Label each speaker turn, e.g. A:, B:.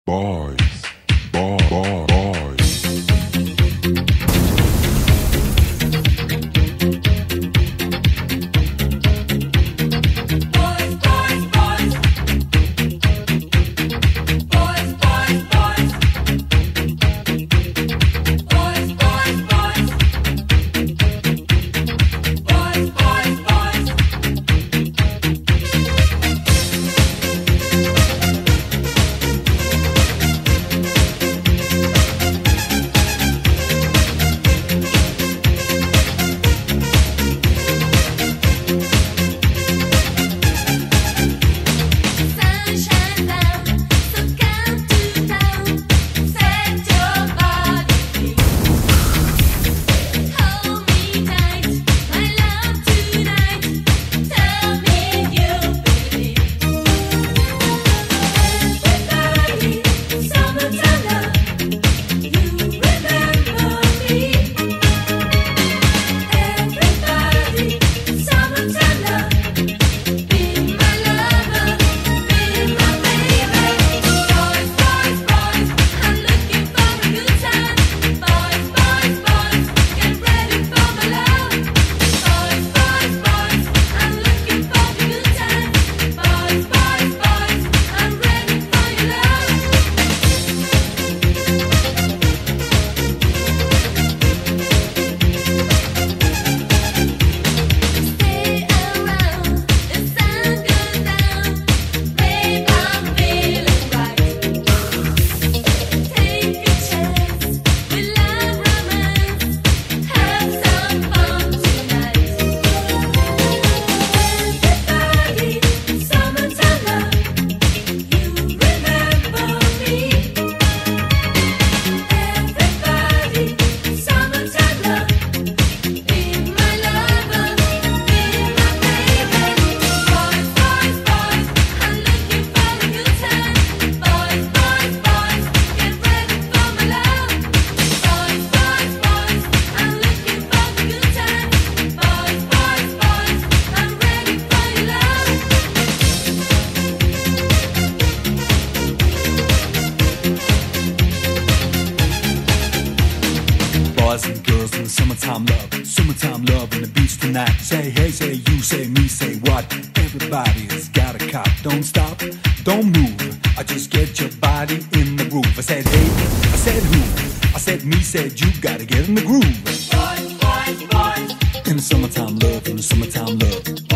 A: Boys, boys.
B: Boys and girls in the summertime love on the beach tonight. Say hey, say you, say me, say what? Everybody's got a cop. Don't stop, don't move. I just get your body in the groove. I said hey, I said who? I said me, said you. Gotta get in the groove.
C: Boys, boys, boys.
B: In the summertime love, in the summertime love.